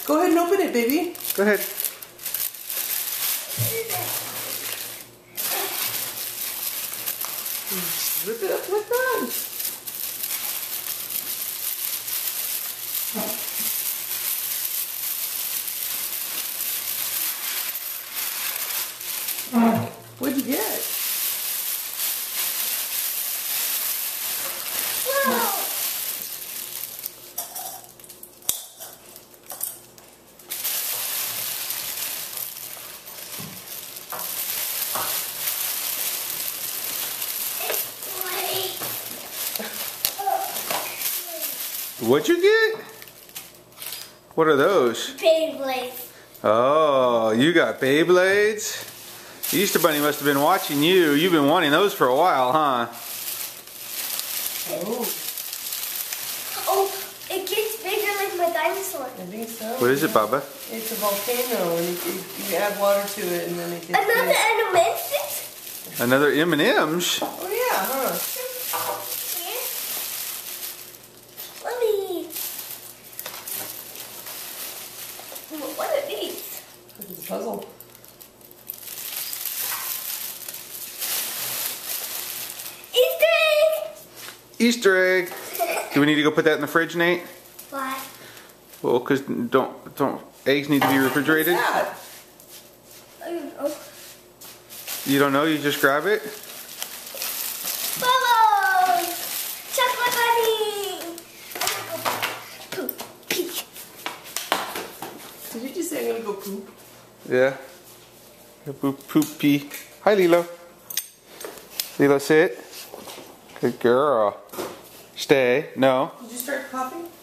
Go ahead and open it, baby. Go ahead. Rip it up like that. What'd you get? What'd you get? What are those? Beyblades. Oh, you got Beyblades? Easter Bunny must have been watching you. You've been wanting those for a while, huh? Oh. Oh, it gets bigger like my dinosaur. I think so. What is it, Baba? It's a volcano, and you add water to it, and then it gets Another big. animation? Another M&M's. Oh yeah, huh? Here. Mommy. What are these? It's a puzzle. Easter egg! Easter egg. Do we need to go put that in the fridge, Nate? Why? Well, because don't eggs need to be refrigerated? What's that? I don't know. You don't know? You just grab it? Bubbles! Chocolate bunny! Poop. Pee. Did you just say I'm gonna go poop? Yeah. Poop, poop, pee. Hi, Lilo. Lilo, sit. Good girl. Stay. No. Did you start coughing?